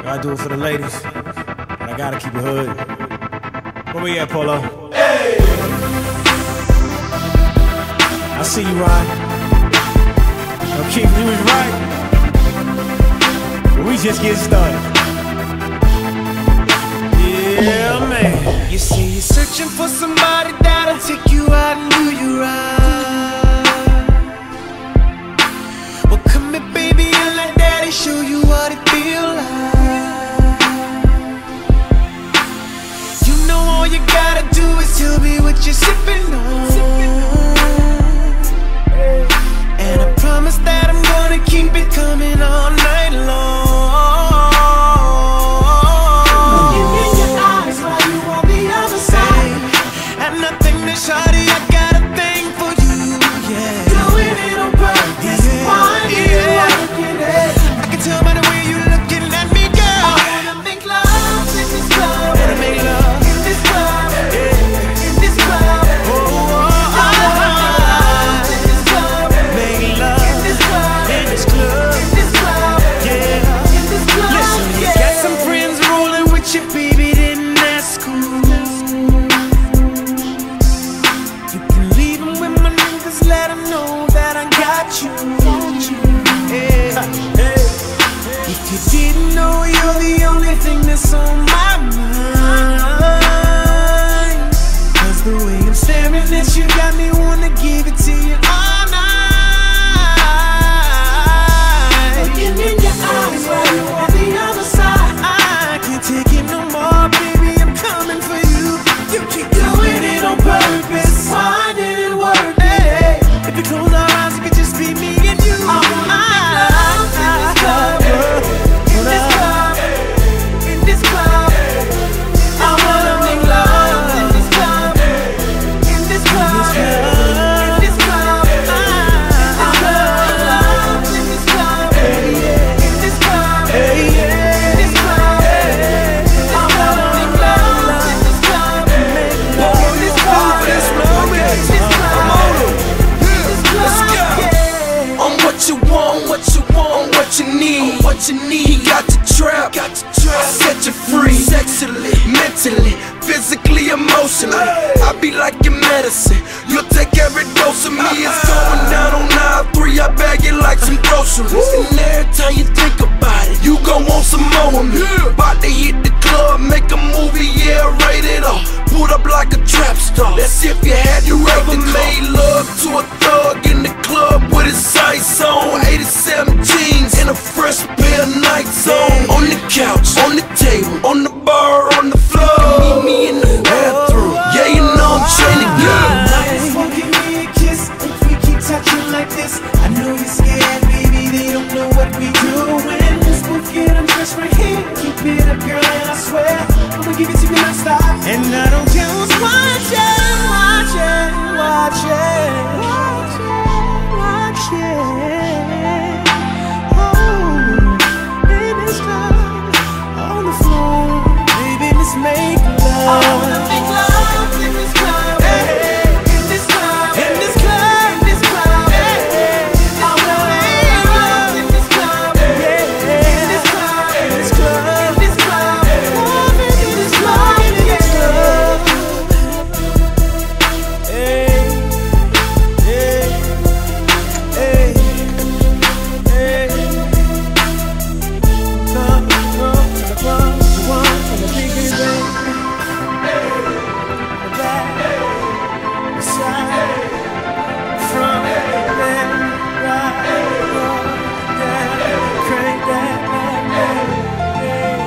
Gotta do it for the ladies, but I gotta keep it hood. Where we at, Polo? Hey! I see you, Ryan. No, Keith, you was right. But we just getting started. Yeah, man. You say you're searching for somebody that'll take you out and do you right. Well, come here, baby, and let daddy show you what it feel like. You know all you gotta do is tell me what you're sipping on. And I promise that I'm gonna keep it coming all night long. Shawty, I got a thing for you, yeah. Doing it on purpose, finding it, working it. I can tell by the way you looking at me, girl. I wanna make love in this club. Wanna make love in this club, yeah. In this club, oh, I wanna make love in this club. Make love in this club, in this club, in this club, yeah. In this club, listen, you got some friends rolling with you, baby, then that's cool. Let them know that I got you. Hey, hey. If you didn't know, you're the only thing that's on my mind. Cause the way I'm staring at you got me wanna give it to you all night. Looking in your eyes while you on the other side. I can't take it no more, baby, I'm coming for you. You keep doing it on purpose, finding it working. If you close our eyes, it could just be me and you. I wanna make love in this club, in this club, in this club. I wanna make love in this club, in this club, in this club. I wanna make love in this club, in this club, in this club. I wanna make love in this club, in this club, in this club. What you want, what you want, what you need, what you need. He got the trap, I set you free. Sexually, mentally, physically, emotionally. I be like your medicine. You'll take every dose of me. It's going down on aisle 3. I bag it like some groceries. And every time you think about it, you gon' want some more of me. About to hit the club, make a movie, yeah, rated R. Put up like a trap star. Let's see if you had your ever made love to a thug in the club with his sights on. 87 jeans and a fresh pair of Nikes on. On the couch, on the table, on the bar, on the floor. Meet me in the bathroom. Yeah, you know I'm trying to get. Just won't give me a kiss if we keep touching like this. I know you're scared, baby. They don't know what we doing. This will get undressed right here. Keep it up, girl, and I swear I'ma give it to you non-stop. And I don't care who's watching, watching, watching, watching, watching. Oh, in this club, on the floor, baby, let's make love. I wanna make love in this club, in this club, in this club, in this club. I wanna make love in this club, in this club, in this club, in this club. Love in this club, in this club. Hey, hey, hey, hey. Come, come, the club, the one, and the big big bang. The back, the side, front, left, right, up, down, crank that back, hey.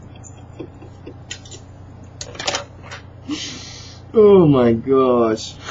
Oh my gosh.